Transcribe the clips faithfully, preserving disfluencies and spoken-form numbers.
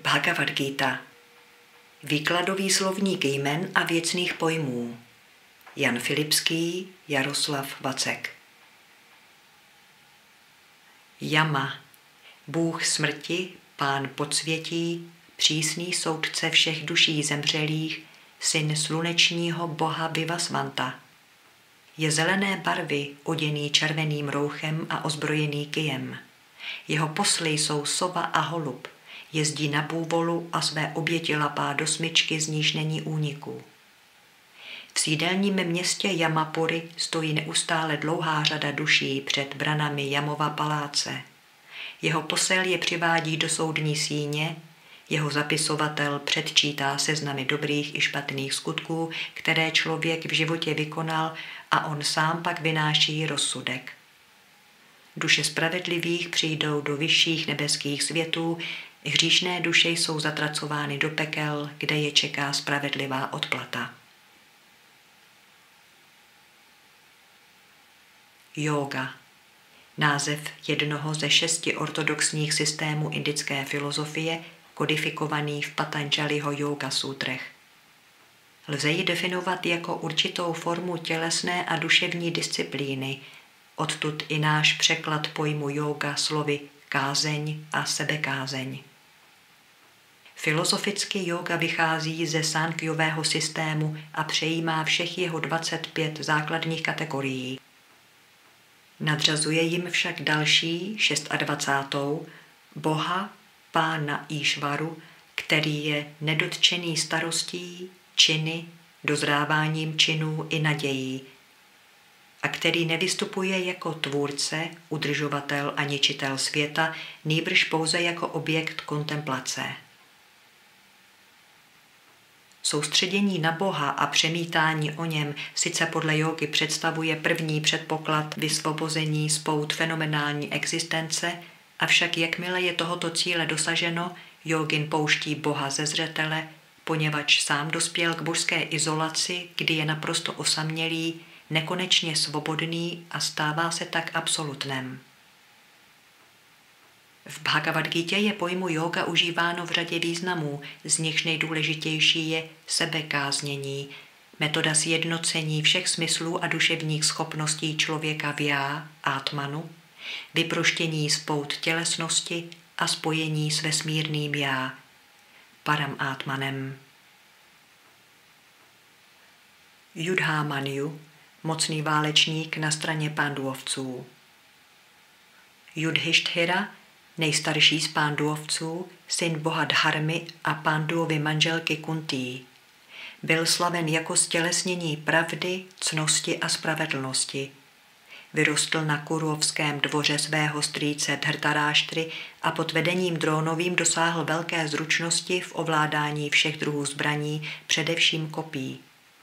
Bhagavad Gita. Výkladový slovník jmen a věcných pojmů. Jan Filipský, Jaroslav Vacek. Yama, bůh smrti, pán podsvětí, přísný soudce všech duší zemřelých, syn slunečního boha Vivasvanta. Je zelené barvy, oděný červeným rouchem a ozbrojený kyjem. Jeho posly jsou sova a holub. Jezdí na bůvolu a své oběti lapá do smyčky, z níž není úniku. V sídelním městě Jamapury stojí neustále dlouhá řada duší před branami Jamova paláce. Jeho posel je přivádí do soudní síně, jeho zapisovatel předčítá seznamy dobrých i špatných skutků, které člověk v životě vykonal, a on sám pak vynáší rozsudek. Duše spravedlivých přijdou do vyšších nebeských světů, hříšné duše jsou zatracovány do pekel, kde je čeká spravedlivá odplata. Jóga. Název jednoho ze šesti ortodoxních systémů indické filozofie, kodifikovaný v Patanjaliho Yoga Sutrech. Lze ji definovat jako určitou formu tělesné a duševní disciplíny, odtud i náš překlad pojmu jóga slovy kázeň a sebekázeň. Filozoficky jóga vychází ze Sankhjového systému a přejímá všech jeho dvacet pět základních kategorií. Nadřazuje jim však další, dvacátou boha, pána Íšvaru, který je nedotčený starostí, činy, dozráváním činů i nadějí, a který nevystupuje jako tvůrce, udržovatel a ničitel světa, nýbrž pouze jako objekt kontemplace. Soustředění na Boha a přemítání o něm sice podle jógy představuje první předpoklad vysvobození z pout fenomenální existence, avšak jakmile je tohoto cíle dosaženo, jógin pouští Boha ze zřetele, poněvadž sám dospěl k božské izolaci, kdy je naprosto osamělý, nekonečně svobodný a stává se tak absolutnem. V Bhagavad Gitě je pojmu jóga užíváno v řadě významů, z nichž nejdůležitější je sebekáznění, metoda sjednocení všech smyslů a duševních schopností člověka v já, átmanu, vyproštění z pout tělesnosti a spojení s vesmírným já, param átmanem. Judhámanju, mocný válečník na straně Pánduovců. Judhišthira, nejstarší z Pánduovců, syn boha Dharmy a Pánduovy manželky Kuntý. Byl slaven jako stělesnění pravdy, ctnosti a spravedlnosti. Vyrostl na kurovském dvoře svého strýce Dhrtaráštry a pod vedením Drónovým dosáhl velké zručnosti v ovládání všech druhů zbraní, především kopí.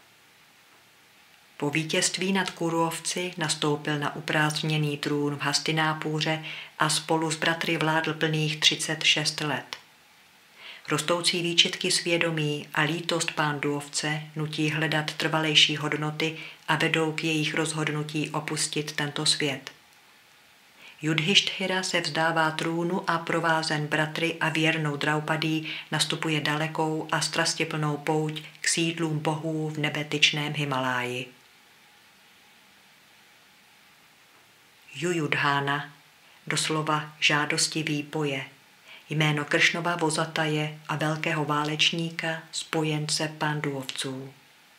Po vítězství nad Kurovci nastoupil na uprázdněný trůn v Hastinápůře a spolu s bratry vládl plných třicet šest let. Rostoucí výčitky svědomí a lítost Pánduovce nutí hledat trvalejší hodnoty a vedou k jejich rozhodnutí opustit tento svět. Judhišthira se vzdává trůnu a provázen bratry a věrnou Draupadí nastupuje dalekou a strastiplnou pouť k sídlům bohů v nebetyčném Himaláji. Jujudhána, doslova žádostivý boje, jméno Kršnova vozataje a velkého válečníka, spojence Pánduovců.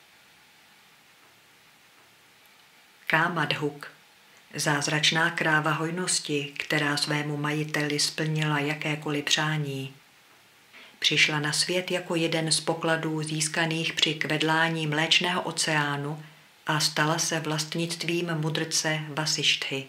Kámadhuk, zázračná kráva hojnosti, která svému majiteli splnila jakékoliv přání. Přišla na svět jako jeden z pokladů získaných při kvedlání mléčného oceánu a stala se vlastnictvím mudrce Vasišthty.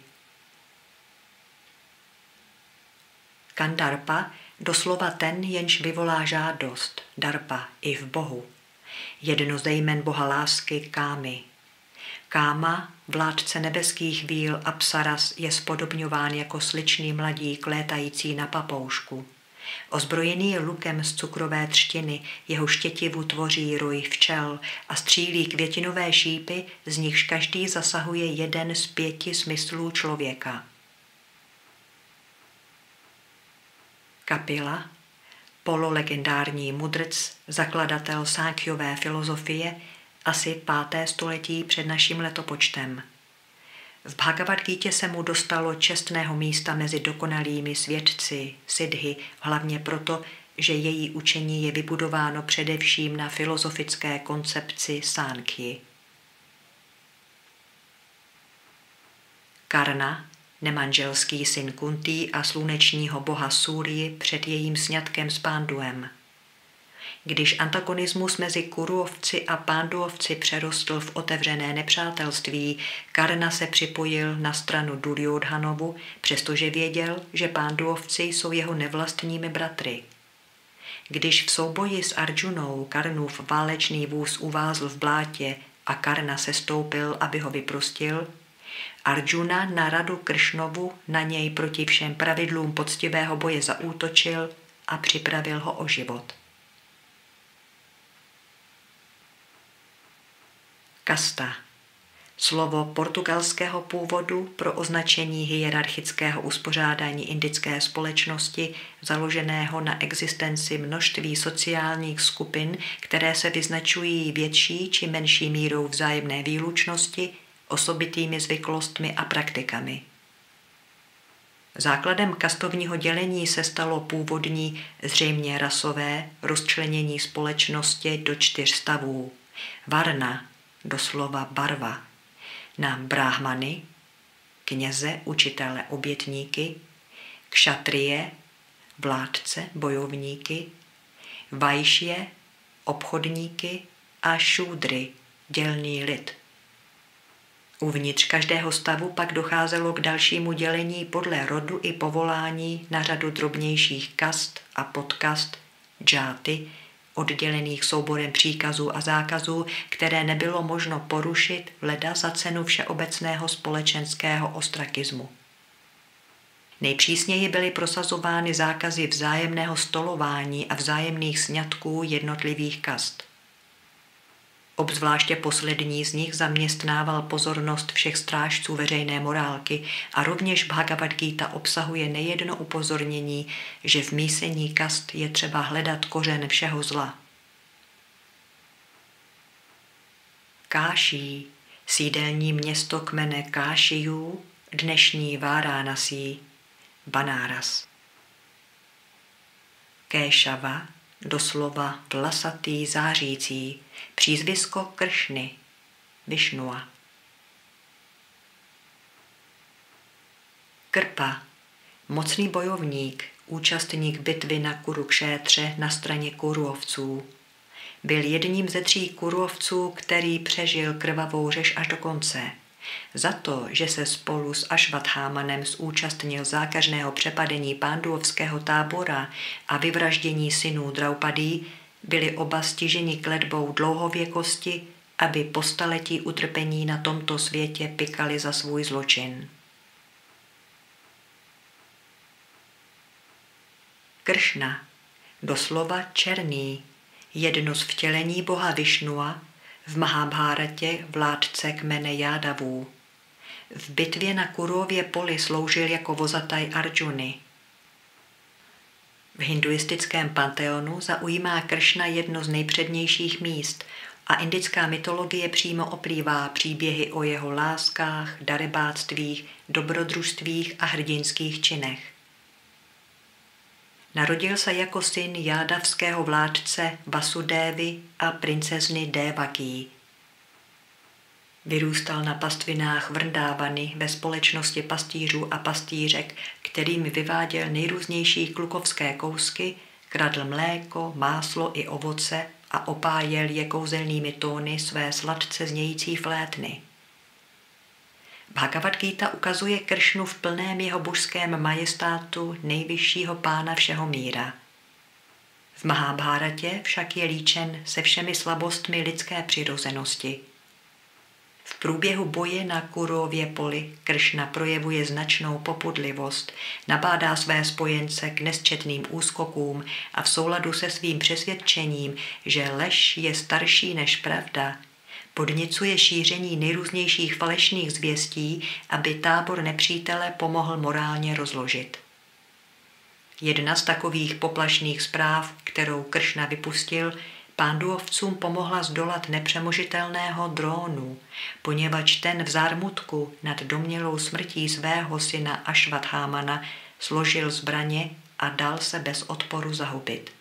Kandarpa, doslova ten, jenž vyvolá žádost, darpa, i v Bohu. Jedno ze jmen boha lásky Kámy. Káma, vládce nebeských víl Apsaras, je spodobňován jako sličný mladík létající na papoušku. Ozbrojený lukem z cukrové třtiny, jeho štětivu tvoří roj včel a střílí květinové šípy, z nichž každý zasahuje jeden z pěti smyslů člověka. Kapila, pololegendární mudrc, zakladatel Sánkhyové filozofie, asi páté století před naším letopočtem. V Bhagavad-gítě se mu dostalo čestného místa mezi dokonalými svědci, siddhy, hlavně proto, že její učení je vybudováno především na filozofické koncepci Sánkhyi. Karna, nemanželský syn Kuntý a slunečního boha Súryi před jejím sňatkem s Pánduem. Když antagonismus mezi Kuruovci a Pánduovci přerostl v otevřené nepřátelství, Karna se připojil na stranu Duryodhanovu, přestože věděl, že Pánduovci jsou jeho nevlastními bratry. Když v souboji s Arjunou Karnův válečný vůz uvázl v blátě a Karna se stoupil, aby ho vyprostil, Arjuna na radu Kršnovu na něj proti všem pravidlům poctivého boje zaútočil a připravil ho o život. Kasta. Slovo portugalského původu pro označení hierarchického uspořádání indické společnosti založeného na existenci množství sociálních skupin, které se vyznačují větší či menší mírou vzájemné výlučnosti, osobitými zvyklostmi a praktikami. Základem kastovního dělení se stalo původní, zřejmě rasové, rozčlenění společnosti do čtyř stavů. Varna, doslova barva, na bráhmany, kněze, učitele, obětníky, kšatrie, vládce, bojovníky, vajšje, obchodníky a šúdry, dělný lid. Uvnitř každého stavu pak docházelo k dalšímu dělení podle rodu i povolání na řadu drobnějších kast a podkast, džáty, oddělených souborem příkazů a zákazů, které nebylo možno porušit leda za cenu všeobecného společenského ostrakismu. Nejpřísněji byly prosazovány zákazy vzájemného stolování a vzájemných sňatků jednotlivých kast. Obzvláště poslední z nich zaměstnával pozornost všech strážců veřejné morálky a rovněž Bhagavad-gíta obsahuje nejedno upozornění, že v mísení kast je třeba hledat kořen všeho zla. Káší, sídelní město kmene Kášijů, dnešní Váránasí, Banáras. Kéšava, doslova vlasatý zářící, přízvisko Kršny, Višnua. Krpa, mocný bojovník, účastník bitvy na Kurukšétře na straně Kuruovců. Byl jedním ze tří Kuruovců, který přežil krvavou řež až do konce. Za to, že se spolu s Ašvathámanem zúčastnil zákažného přepadení pánduovského tábora a vyvraždění synů Draupadí, byli oba stiženi kletbou dlouhověkosti, aby po staletí utrpení na tomto světě pikali za svůj zločin. Kršna, doslova černý, jedno z vtělení boha Višnua, v Mahabháratě vládce kmene Jádavů. V bitvě na Kurově poli sloužil jako vozataj Arjuny. V hinduistickém panteonu zaujímá Kršna jedno z nejpřednějších míst a indická mytologie přímo oplývá příběhy o jeho láskách, darebáctvích, dobrodružstvích a hrdinských činech. Narodil se jako syn jádavského vládce Vasudévy a princezny Devaki. Vyrůstal na pastvinách Vrndávany ve společnosti pastýřů a pastýřek, kterým vyváděl nejrůznější klukovské kousky, kradl mléko, máslo i ovoce a opájel je kouzelnými tóny své sladce znějící flétny. Bhagavad-gíta ukazuje Kršnu v plném jeho božském majestátu nejvyššího pána všeho míra. V Mahabháratě však je líčen se všemi slabostmi lidské přirozenosti. V průběhu boje na Kurově poli Kršna projevuje značnou popudlivost, nabádá své spojence k nesčetným úskokům a v souladu se svým přesvědčením, že lež je starší než pravda, podněcuje šíření nejrůznějších falešných zvěstí, aby tábor nepřítele pomohl morálně rozložit. Jedna z takových poplašných zpráv, kterou Kršna vypustil, Pánduovcům pomohla zdolat nepřemožitelného drónu, poněvadž ten v zármutku nad domnělou smrtí svého syna Ašvathámana složil zbraně a dal se bez odporu zahubit.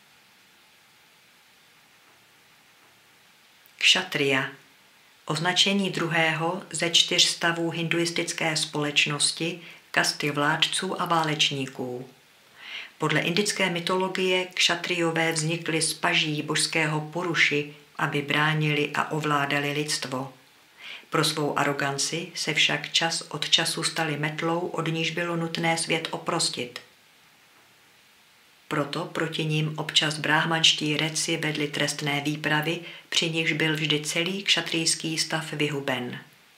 Kšatriya, označení druhého ze čtyř stavů hinduistické společnosti, kasty vládců a válečníků. Podle indické mytologie kšatrijové vznikly z paží božského Puruši, aby bránili a ovládali lidstvo. Pro svou aroganci se však čas od času stali metlou, od níž bylo nutné svět oprostit. Proto proti ním občas bráhmanští reci vedli trestné výpravy, při nichž byl vždy celý kšatrijský stav vyhuben.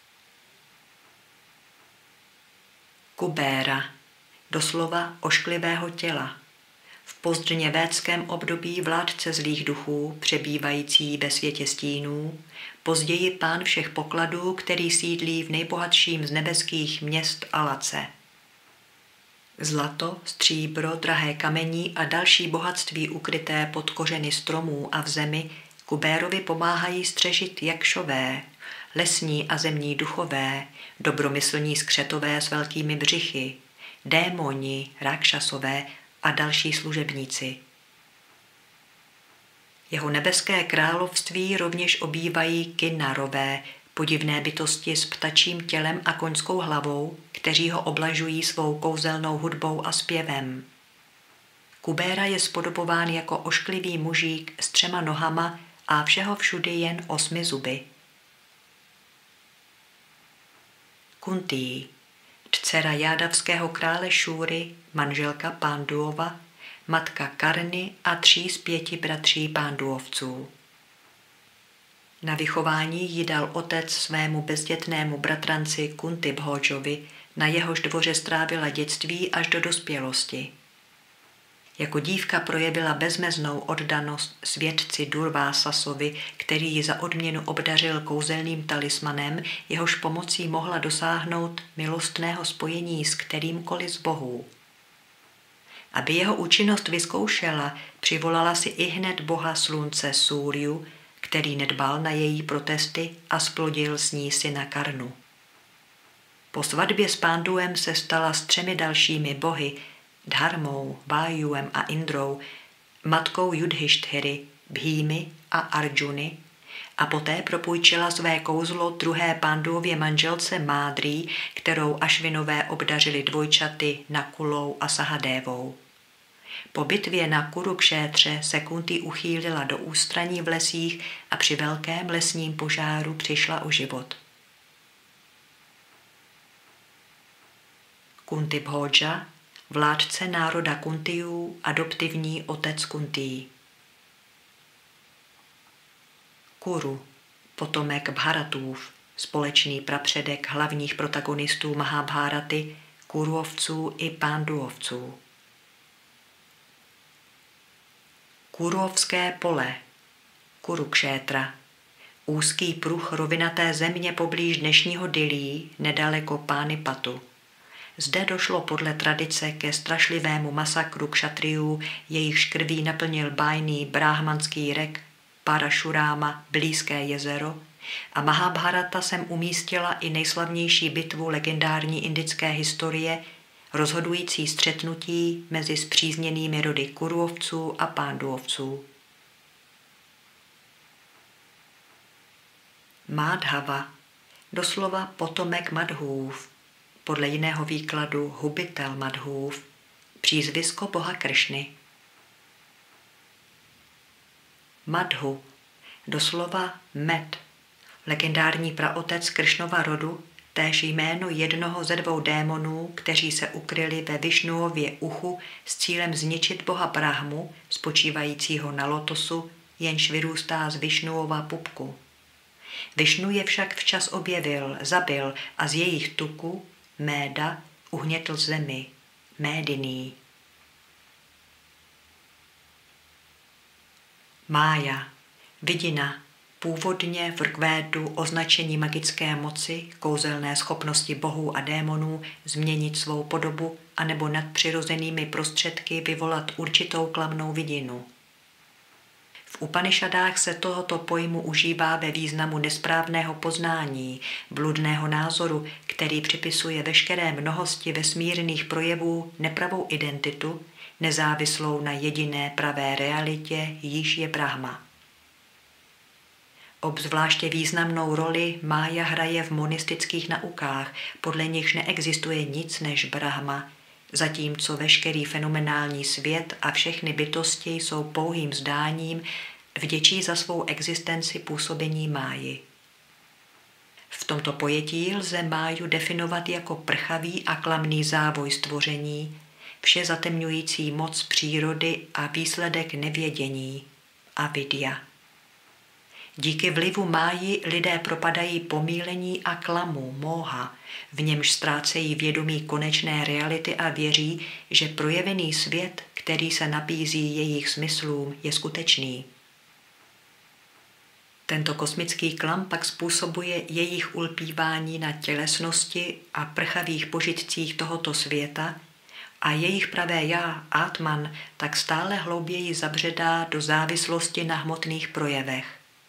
Kubéra, doslova ošklivého těla. V pozdně védském období vládce zlých duchů, přebývající ve světě stínů, později pán všech pokladů, který sídlí v nejbohatším z nebeských měst Alace. Zlato, stříbro, drahé kamení a další bohatství ukryté pod kořeny stromů a v zemi Kubérovi pomáhají střežit jakšové, lesní a zemní duchové, dobromyslní skřetové s velkými břichy, démoni, rákšasové a další služebníci. Jeho nebeské království rovněž obývají kinnarové, podivné bytosti s ptačím tělem a koňskou hlavou, kteří ho oblažují svou kouzelnou hudbou a zpěvem. Kubéra je spodobován jako ošklivý mužík s třema nohama a všeho všudy jen osmi zuby. Kuntý, dcera jádavského krále Šúry, manželka Pánduova, matka Karny a tří z pěti bratří Pánduovců. Na vychování ji dal otec svému bezdětnému bratranci Kuntibhodžovi, na jehož dvoře strávila dětství až do dospělosti. Jako dívka projevila bezmeznou oddanost svědci Durvásasovi, který ji za odměnu obdařil kouzelným talismanem, jehož pomocí mohla dosáhnout milostného spojení s kterýmkoliv z bohů. Aby jeho účinnost vyzkoušela, přivolala si ihned boha slunce Súriu, který nedbal na její protesty a splodil s ní syna Karnu. Po svatbě s Pánduem se stala s třemi dalšími bohy, Dharmou, Vájuem a Indrou, matkou Judhišthiry, Bhímy a Arjuny a poté propůjčila své kouzlo druhé Pánduově manželce Mádrý, kterou Ašvinové obdařili dvojčaty Nakulou a Sahadévou. Po bitvě na Kurukšétře se Kunti uchýlila do ústraní v lesích a při velkém lesním požáru přišla o život. Kuntibhodža, vládce národa Kuntiů, adoptivní otec Kuntí. Kuru, potomek Bharatův, společný prapředek hlavních protagonistů Mahabháraty, Kuruovců i Pánduovců. Kuruovské pole, Kurukšétra, úzký pruh rovinaté země poblíž dnešního Dillí, nedaleko Pánipatu. Zde došlo podle tradice ke strašlivému masakru kšatrijů, jejichž krví naplnil bájný bráhmanský rek Parašuráma, blízké jezero, a Mahabharata sem umístila i nejslavnější bitvu legendární indické historie, rozhodující střetnutí mezi spřízněnými rody Kuruovců a Pánduovců. Mádhava, doslova potomek Madhův, podle jiného výkladu hubitel Madhův, přízvisko boha Kršny. Madhu, doslova med, legendární praotec Kršnova rodu, též jméno jednoho ze dvou démonů, kteří se ukryli ve Višnuově uchu s cílem zničit boha Brahmu, spočívajícího na lotosu, jenž vyrůstá z Višnuova pupku. Višnu je však včas objevil, zabil a z jejich tuku, Méda, uhnětl zemi, Médiný. Mája, vidina, původně v Rkvédu označení magické moci, kouzelné schopnosti bohů a démonů změnit svou podobu, anebo nadpřirozenými prostředky vyvolat určitou klamnou vidinu. V Upanišadách se tohoto pojmu užívá ve významu nesprávného poznání, bludného názoru, který připisuje veškeré mnohosti vesmírných projevů nepravou identitu, nezávislou na jediné pravé realitě, jíž je Brahma. Obzvláště významnou roli mája hraje v monistických naukách, podle nichž neexistuje nic než Brahma, zatímco veškerý fenomenální svět a všechny bytosti jsou pouhým zdáním, vděčí za svou existenci působení máji. V tomto pojetí lze máju definovat jako prchavý a klamný závoj stvoření, vše zatemňující moc přírody a výsledek nevědění, avidya. Díky vlivu máji lidé propadají pomílení a klamu, móha, v němž ztrácejí vědomí konečné reality a věří, že projevený svět, který se nabízí jejich smyslům, je skutečný. Tento kosmický klam pak způsobuje jejich ulpívání na tělesnosti a prchavých požitcích tohoto světa a jejich pravé já, Atman, tak stále hlouběji zabředá do závislosti na hmotných projevech.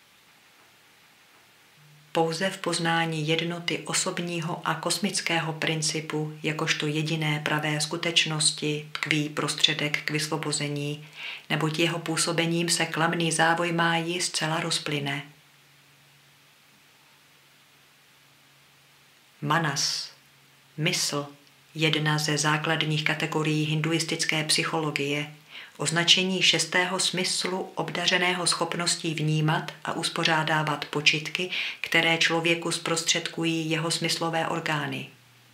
Pouze v poznání jednoty osobního a kosmického principu, jakožto jediné pravé skutečnosti, tkví prostředek k vysvobození, neboť jeho působením se klamný závoj máji zcela rozplyne. Manas, mysl, jedna ze základních kategorií hinduistické psychologie, označení šestého smyslu obdařeného schopností vnímat a uspořádávat počitky, které člověku zprostředkují jeho smyslové orgány.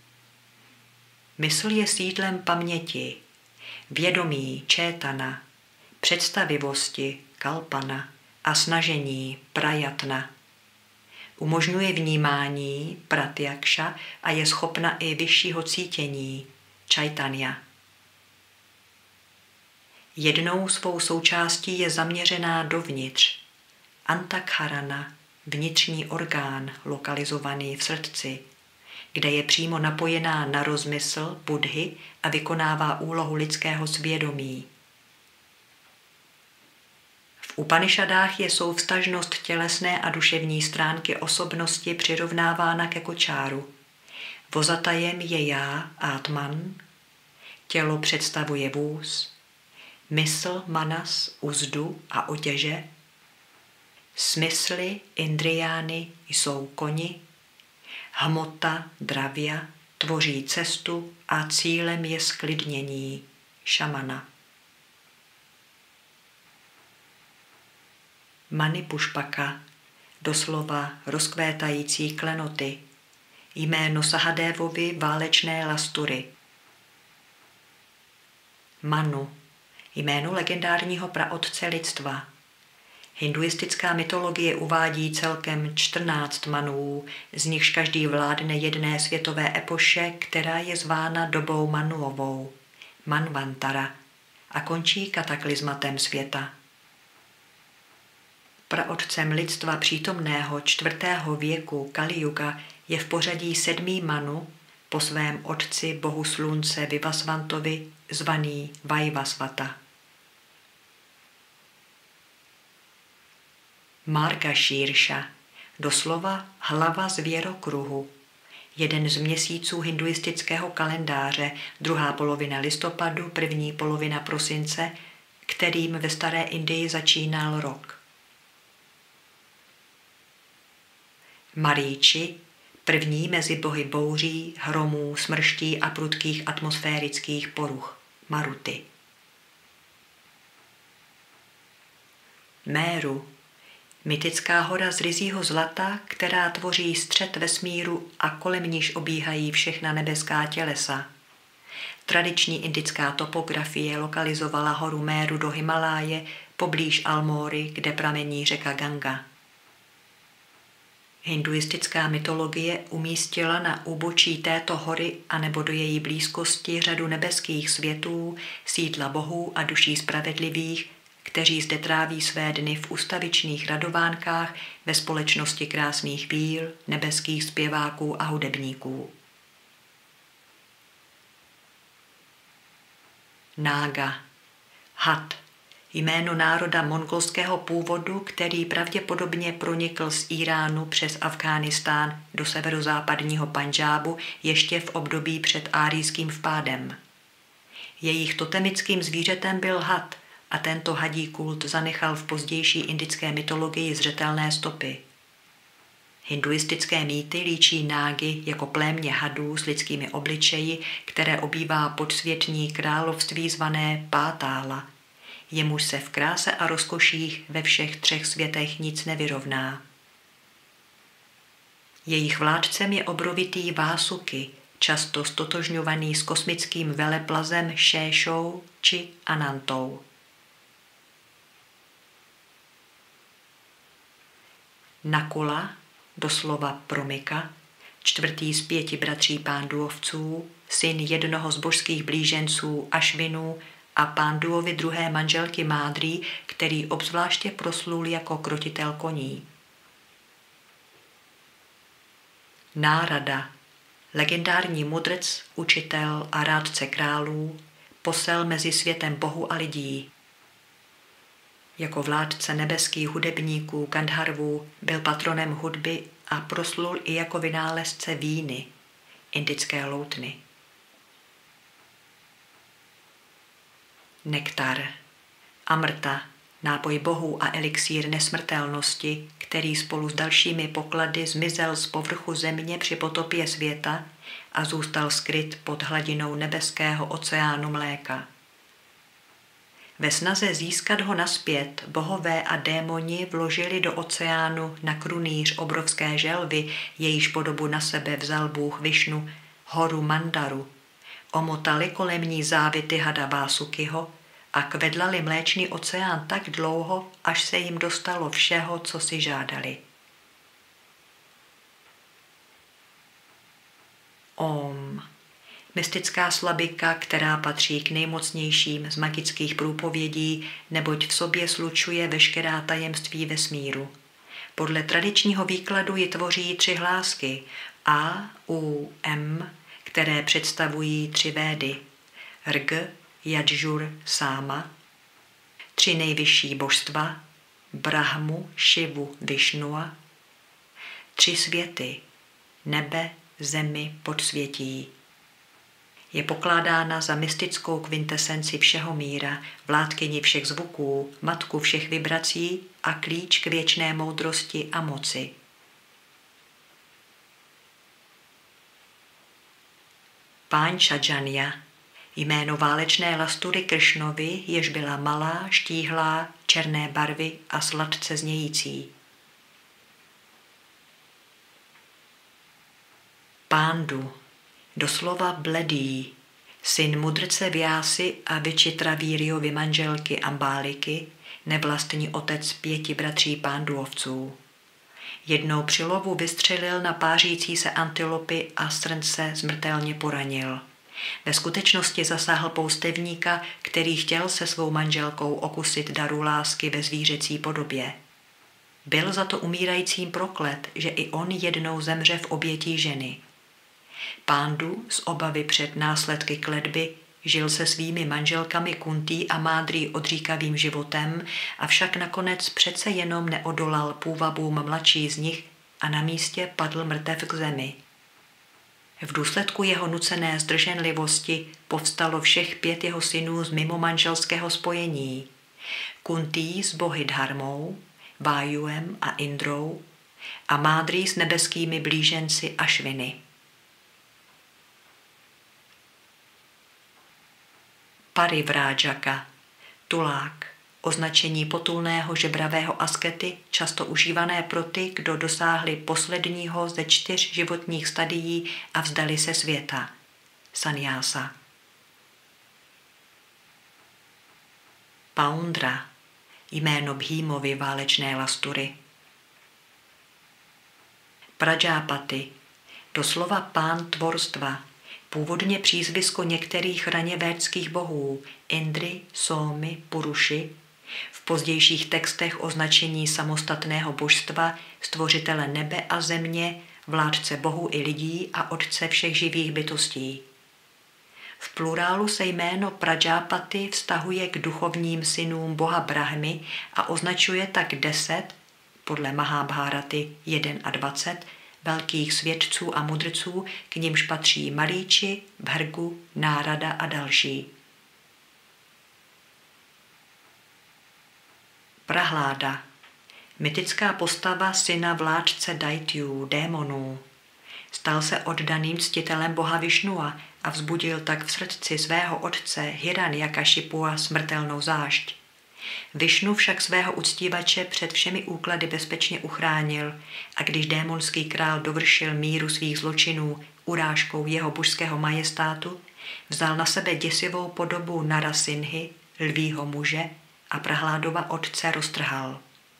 Mysl je sídlem paměti, vědomí, čétana, představivosti, kalpana a snažení, prajatna. Umožňuje vnímání, pratjakša, a je schopna i vyššího cítění, čaitanya. Jednou svou součástí je zaměřená dovnitř, antakharana, vnitřní orgán lokalizovaný v srdci, kde je přímo napojená na rozmysl Buddhy a vykonává úlohu lidského svědomí. V Upanišadách je souvztažnost tělesné a duševní stránky osobnosti přirovnávána ke kočáru. Vozatajem je já, Atman, tělo představuje vůz, mysl, manas, uzdu a otěže, smysly, indriány jsou koni, hmota, dravya, tvoří cestu a cílem je sklidnění, šamana. Manipušpaka, doslova rozkvétající klenoty, jméno Sahadévovy válečné lastury. Manu, jméno legendárního praotce lidstva. Hinduistická mytologie uvádí celkem čtrnáct Manuů, z nichž každý vládne jedné světové epoše, která je zvána dobou Manuovou, Manvantara, a končí kataklizmatem světa. Praotcem lidstva přítomného čtvrtého věku Kalijuga je v pořadí sedmý Manu, po svém otci bohu slunce Vivasvantovi, zvaný Vajvasvata. Margašírša, doslova hlava zvěrokruhu, jeden z měsíců hinduistického kalendáře, druhá polovina listopadu, první polovina prosince, kterým ve staré Indii začínal rok. Maríči, první mezi bohy bouří, hromů, smrští a prudkých atmosférických poruch, Maruty. Méru, mytická hora z ryzího zlata, která tvoří střed vesmíru a kolem níž obíhají všechna nebeská tělesa. Tradiční indická topografie lokalizovala horu Méru do Himaláje, poblíž Almóry, kde pramení řeka Ganga. Hinduistická mytologie umístila na úbočí této hory anebo do její blízkosti řadu nebeských světů, sídla bohů a duší spravedlivých, kteří zde tráví své dny v ustavičných radovánkách ve společnosti krásných víl, nebeských zpěváků a hudebníků. Nága, had, jméno národa mongolského původu, který pravděpodobně pronikl z Íránu přes Afghánistán do severozápadního Pandžábu ještě v období před árijským vpádem. Jejich totemickým zvířetem byl had a tento hadí kult zanechal v pozdější indické mytologii zřetelné stopy. Hinduistické mýty líčí nágy jako plémě hadů s lidskými obličeji, které obývá podsvětní království zvané Pátála. Jemuž se v kráse a rozkoších ve všech třech světech nic nevyrovná. Jejich vládcem je obrovitý Vásuki, často stotožňovaný s kosmickým veleplazem Šéšou či Anantou. Nakula, doslova Promika, čtvrtý z pěti bratří Pánduovců, syn jednoho z božských blíženců Ašvinů a Pánduovi druhé manželky Mádrý, který obzvláště proslul jako krotitel koní. Nárada, legendární mudrc, učitel a rádce králů, posel mezi světem bohu a lidí. Jako vládce nebeských hudebníků Gandharvů byl patronem hudby a proslul i jako vynálezce víny, indické loutny. Nektar, amrta, nápoj bohů a elixír nesmrtelnosti, který spolu s dalšími poklady zmizel z povrchu země při potopě světa a zůstal skryt pod hladinou nebeského oceánu mléka. Ve snaze získat ho nazpět bohové a démoni vložili do oceánu na krunýř obrovské želvy, jejíž podobu na sebe vzal bůh Višnu, horu Mandaru, omotali kolem ní závity hada Vásukiho a kvedlali mléčný oceán tak dlouho, až se jim dostalo všeho, co si žádali. Om. Mystická slabika, která patří k nejmocnějším z magických průpovědí, neboť v sobě slučuje veškerá tajemství vesmíru. Podle tradičního výkladu ji tvoří tři hlásky A, U, M, které představují tři védy. Rg, Jadžur, Sáma, tři nejvyšší božstva, Brahmu, Šivu, Višnua, tři světy, nebe, zemi, podsvětí. Je pokládána za mystickou kvintesenci všeho míra, vládkyni všech zvuků, matku všech vibrací a klíč k věčné moudrosti a moci. Pánčadžania, jméno válečné lastury Kršnovi, jež byla malá, štíhlá, černé barvy a sladce znějící. Pándu, doslova bledý, syn mudrce Vyásy a Vičitravíriovy manželky Ambáliky, nevlastní otec pěti bratří Pánduovců. Jednou při lovu vystřelil na pářící se antilopy a srnce smrtelně poranil. Ve skutečnosti zasáhl poustevníka, který chtěl se svou manželkou okusit daru lásky ve zvířecí podobě. Byl za to umírajícím proklet, že i on jednou zemře v obětí ženy. Pándu z obavy před následky kletby žil se svými manželkami Kuntý a Mádrý odříkavým životem, avšak nakonec přece jenom neodolal půvabům mladší z nich a na místě padl mrtev k zemi. V důsledku jeho nucené zdrženlivosti povstalo všech pět jeho synů z mimomanželského spojení. Kuntý s bohy Dharmou, Vájuem a Indrou a Mádrý s nebeskými blíženci Ašviny. Parivrájaka, tulák, označení potulného žebravého askety, často užívané pro ty, kdo dosáhli posledního ze čtyř životních stadií a vzdali se světa. Sannyasa. Paundra, jméno Bhímovy válečné lastury. Prajápati, doslova pán tvorstva, původně přízvisko některých raně védských bohů, Indry, Sómy, Puruši, v pozdějších textech označení samostatného božstva, stvořitele nebe a země, vládce bohů i lidí a otce všech živých bytostí. V plurálu se jméno Prajápati vztahuje k duchovním synům boha Brahmy a označuje tak deset, podle Mahábháraty dvacet jedna, velkých svědců a mudrců, k nimž patří Maríči, Bhrgu, Nárada a další. Prahláda. Mytická postava syna vládce Daityů, démonů. Stal se oddaným ctitelem boha Višnua a vzbudil tak v srdci svého otce Hiranyakashipua smrtelnou zášť. Višnu však svého uctívače před všemi úklady bezpečně uchránil a když démonský král dovršil míru svých zločinů urážkou jeho božského majestátu, vzal na sebe děsivou podobu Narasimhy, lvího muže, a Prahládova otce roztrhal.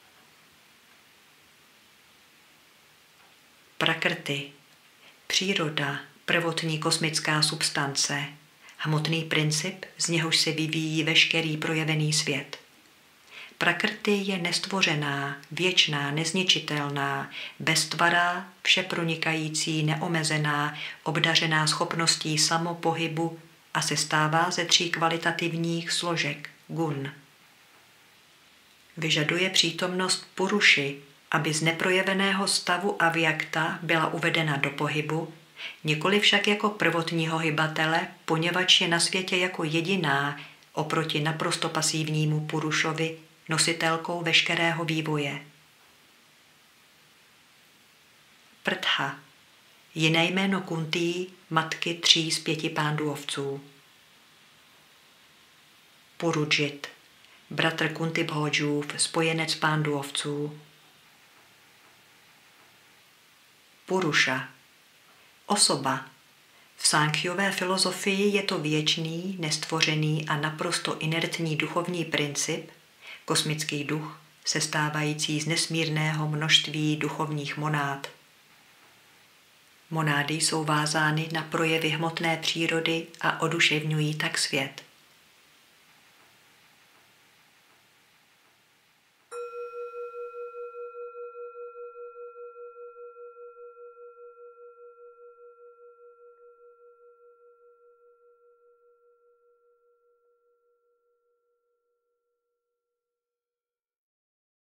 Prakrti. Příroda, prvotní kosmická substance, hmotný princip, z něhož se vyvíjí veškerý projevený svět. Prakrti je nestvořená, věčná, nezničitelná, beztvará, všepronikající, neomezená, obdařená schopností samopohybu a se stává ze tří kvalitativních složek, gun. Vyžaduje přítomnost puruši, aby z neprojeveného stavu avyakta byla uvedena do pohybu, nikoli však jako prvotního hybatele, poněvadž je na světě jako jediná oproti naprosto pasivnímu purušovi nositelkou veškerého vývoje. Prtha. Jiné jméno Kuntý, matky tří z pěti pánduvců. Purudžit. Bratr Kunti Bhojův, spojenec pánduvců. Puruša. Osoba. V sánkhyové filozofii je to věčný, nestvořený a naprosto inertní duchovní princip, kosmický duch, sestávající z nesmírného množství duchovních monád. Monády jsou vázány na projevy hmotné přírody a oduševňují tak svět.